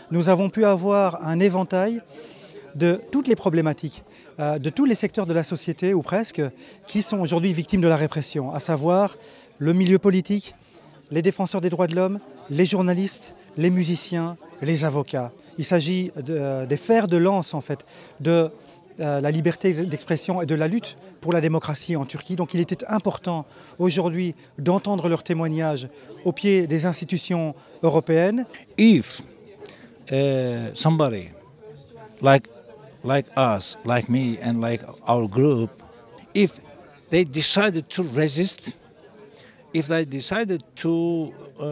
nous avons pu avoir un éventail de toutes les problématiques, de tous les secteurs de la société, ou presque, qui sont aujourd'hui victimes de la répression, à savoir le milieu politique, les défenseurs des droits de l'homme, les journalistes, les musiciens, les avocats. Il s'agit des fers de lance, en fait, de la liberté d'expression et de la lutte pour la démocratie en Turquie. Donc il était important aujourd'hui d'entendre leurs témoignages au pied des institutions européennes. If somebody like us, like me and like our group, if they decided to resist, if they decided to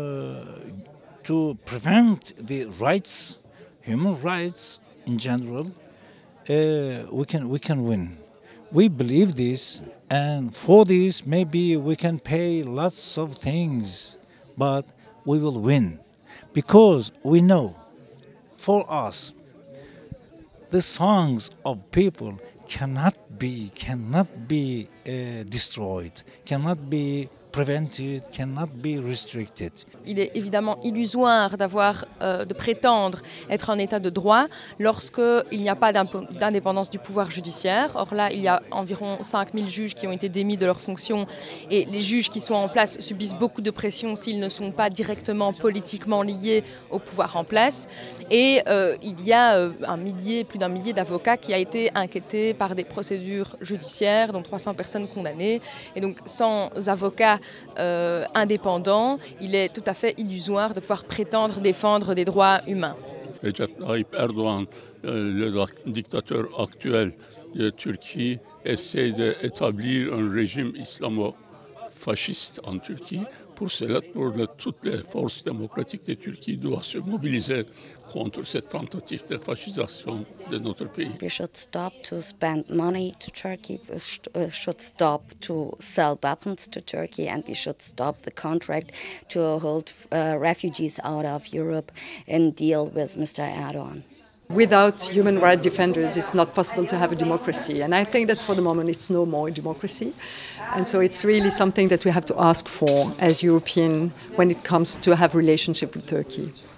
prevent the rights, human rights in general, we can win. We believe this, and for this maybe we can pay lots of things, but we will win, because we know, for us, the songs of people cannot be destroyed, cannot be prevented, cannot be restricted. Il est évidemment illusoire de prétendre être un état de droit lorsqu'il n'y a pas d'indépendance du pouvoir judiciaire. Or là, il y a environ 5000 juges qui ont été démis de leurs fonctions, et les juges qui sont en place subissent beaucoup de pression s'ils ne sont pas directement politiquement liés au pouvoir en place. Et il y a plus d'un millier d'avocats qui a été inquiétés par des procédures judiciaires, dont 300 personnes condamnées. Et donc sans avocats indépendants, il est tout à fait illusoire de pouvoir prétendre défendre des droits humains. Recep Tayyip Erdoğan, le dictateur actuel de Turquie, essaie d'établir un régime islamo-fasciste en Turquie. Pour cela, toutes les forces démocratiques de Turquie doivent se mobiliser contre cette tentative de fascisation de notre pays. We should stop to spend money to Turkey, we should stop to sell weapons to Turkey, and we should stop the contract to hold refugees out of Europe and deal with Mr. Erdogan. Without human rights defenders, it's not possible to have a democracy. And I think that for the moment, it's no more a democracy. And so it's really something that we have to ask for as Europeans when it comes to have relationship with Turkey.